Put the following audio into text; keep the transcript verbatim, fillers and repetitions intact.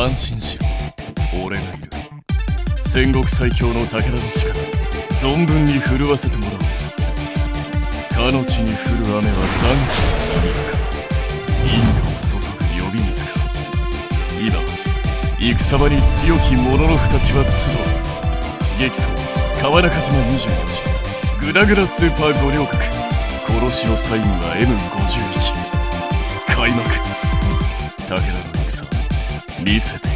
安心しろ、俺がいる。戦国最強の武田の力、存分に振るわせてもらおう。かの地に降る雨は残機の涙か、因果を注ぐ呼び水か。今戦場に強き者の二ちは集う。激走川中島にじゅうよじ、グダグダスーパー五稜郭、殺しのサインは エムごじゅういち。 開幕。武田の戦見せて